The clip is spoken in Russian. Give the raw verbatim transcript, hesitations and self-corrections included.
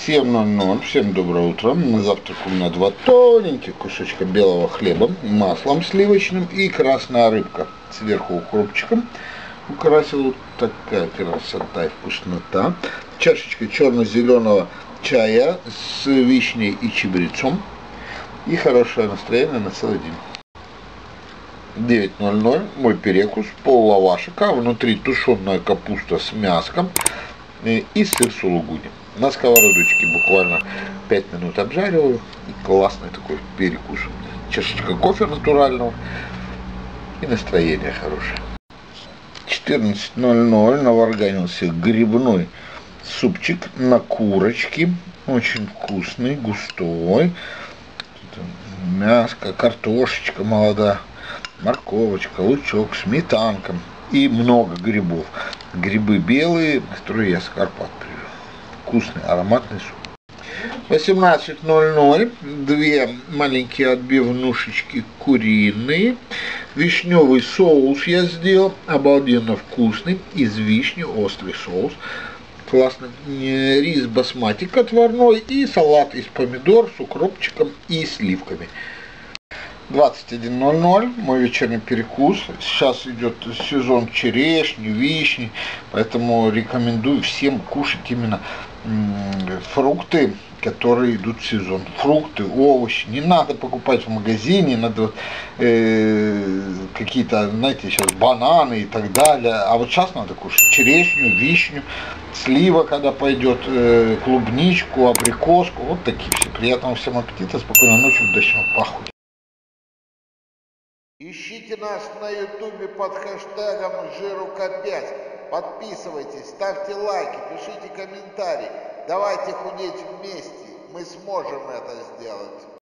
семь ноль ноль. Всем доброе утро. На завтрак у меня два тоненьких кусочка белого хлеба, маслом сливочным и красная рыбка. Сверху укропчиком украсил. Вот такая красота и вкуснота. Чашечка черно-зеленого чая с вишней и чабрецом. И хорошее настроение на целый день. девять ноль ноль. Мой перекус. Пол лавашика. Внутри тушеная капуста с мяском и сыр сулугуни. На сковородочке буквально пять минут обжариваю. И классный такой перекус. Чашечка кофе натурального. И настроение хорошее. четырнадцать ноль ноль. Наварганился грибной супчик на курочке. Очень вкусный, густой. Мяско, картошечка молодая, морковочка, лучок, сметанка и много грибов. Грибы белые, которые я с Карпат привез. Вкусный, ароматный суп. восемнадцать ноль ноль. Две маленькие отбивнушечки куриные. Вишневый соус я сделал. Обалденно вкусный. Из вишни острый соус. Классный. Рис басматик отварной и салат из помидор с укропчиком и сливками. двадцать один ноль ноль. Мой вечерний перекус. Сейчас идет сезон черешни, вишни, поэтому рекомендую всем кушать именно фрукты, которые идут в сезон. Фрукты, овощи. Не надо покупать в магазине, надо э, какие-то, знаете, сейчас бананы и так далее. А вот сейчас надо кушать черешню, вишню, слива, когда пойдет, э, клубничку, абрикоску. Вот такие все. Приятного всем аппетита, спокойной ночи, удачного пахуя. Ищите нас на ютубе под хэштегом жирука пять. Подписывайтесь, ставьте лайки, пишите комментарии. Давайте худеть вместе. Мы сможем это сделать.